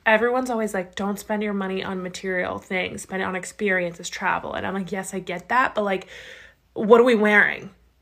everyone's always like, don't spend your money on material things, spend it on experiences, travel. And I'm like, yes, I get that. But like, what are we wearing?